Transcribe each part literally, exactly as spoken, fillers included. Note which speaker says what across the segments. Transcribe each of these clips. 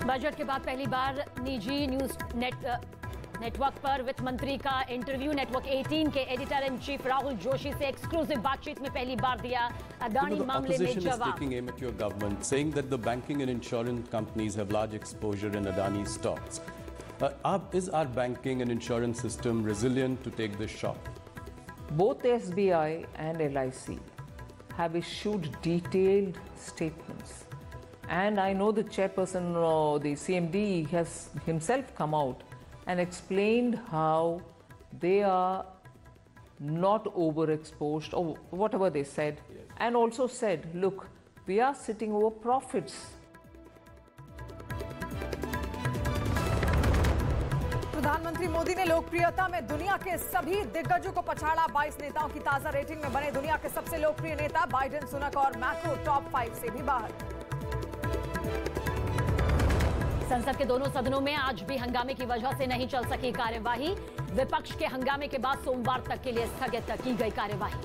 Speaker 1: Budget के बाद पहली बार निजी न्यूज नेट नेटवर्क पर वित्त मंत्री का इंटरव्यू। नेटवर्क अठारह के editor in chief Rahul Joshi से एक्सक्लूसिव बातचीत में पहली बार दिया अदानी मामले में जवाब।
Speaker 2: taking aim at your government, saying that the banking and insurance companies have large exposure in Adani stocks. Uh, are- is our banking and insurance system resilient to take this shock?
Speaker 3: Both S B I and L I C have issued detailed statements. And I know the chairperson, uh, the C M D, has himself come out and explained how they are not overexposed or whatever they said, yes. And also said, look, we are sitting over profits.
Speaker 4: प्रधानमंत्री मोदी ने लोकप्रियता में दुनिया के सभी दिग्गजों को पछाड़ा। बाईस नेताओं की ताजा रेटिंग में बने दुनिया के सबसे लोकप्रिय नेता। बाइडेन, सुनक और मैक्रो टॉप फाइव से भी बाहर।
Speaker 1: संसद के दोनों सदनों में आज भी हंगामे की वजह से नहीं चल सकी कार्यवाही। विपक्ष के हंगामे के बाद सोमवार तक के लिए स्थगित की गई कार्यवाही।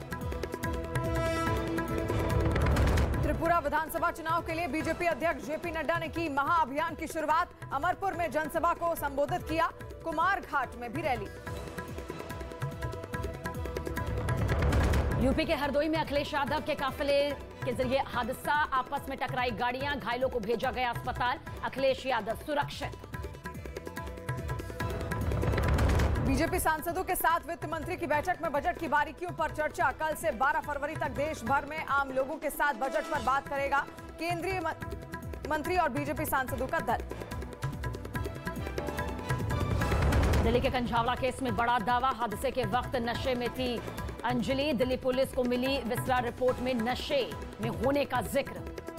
Speaker 1: त्रिपुरा विधानसभा चुनाव के लिए बीजेपी अध्यक्ष जेपी नड्डा ने की महाअभियान की शुरुआत। अमरपुर में जनसभा को संबोधित किया। कुमार घाट में भी रैली। यूपी के हरदोई में अखिलेश यादव के काफिले के जरिए हादसा। आपस में टकराई गाड़ियां, घायलों को भेजा गया अस्पताल। अखिलेश यादव सुरक्षित। बीजेपी सांसदों के साथ वित्त मंत्री की बैठक में बजट की बारीकियों पर चर्चा। कल से बारह फरवरी तक देश भर में आम लोगों के साथ बजट पर बात करेगा केंद्रीय मंत्री और बीजेपी सांसदों का दल। दिल्ली के कंझावड़ा केस में बड़ा दावा। हादसे के वक्त नशे में थी अंजलि। दिल्ली पुलिस को मिली विस्तारा रिपोर्ट में नशे में होने का जिक्र।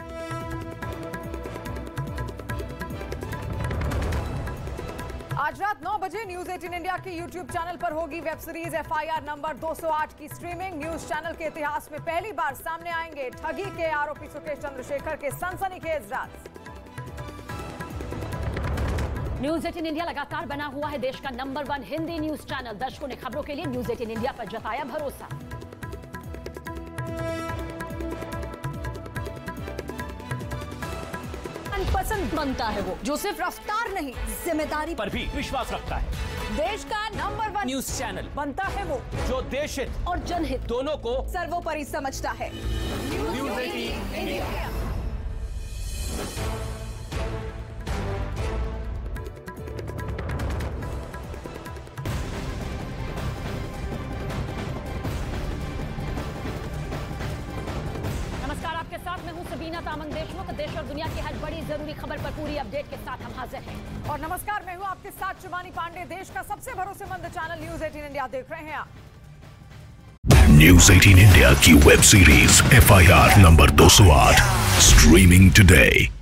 Speaker 1: आज रात नौ बजे न्यूज अठारह इंडिया के यूट्यूब चैनल पर होगी वेब सीरीज एफ आई आर नंबर दो सौ आठ की स्ट्रीमिंग। न्यूज चैनल के इतिहास में पहली बार सामने आएंगे ठगी के आरोपी सुकेश चंद्रशेखर के सनसनीखेज राज। न्यूज अठारह इंडिया लगातार बना हुआ है देश का number one Hindi news channel. दर्शकों ने खबरों के लिए न्यूज अठारह इंडिया पर जताया भरोसा। पसंद बनता है वो जो सिर्फ रफ्तार नहीं, जिम्मेदारी पर भी विश्वास रखता है। देश का नंबर वन न्यूज चैनल बनता है वो जो देश हित और जनहित दोनों को सर्वोपरि समझता है। न्यूज अठारह इंडिया। देश और दुनिया की हर बड़ी जरूरी खबर पर पूरी अपडेट के साथ हम हाजिर हैं। और नमस्कार, मैं हूं आपके साथ शिवानी पांडे। देश का सबसे भरोसेमंद चैनल न्यूज अठारह इंडिया देख रहे हैं आप।
Speaker 5: न्यूज अठारह इंडिया की वेब सीरीज एफ आई आर नंबर दो सौ आठ स्ट्रीमिंग टुडे।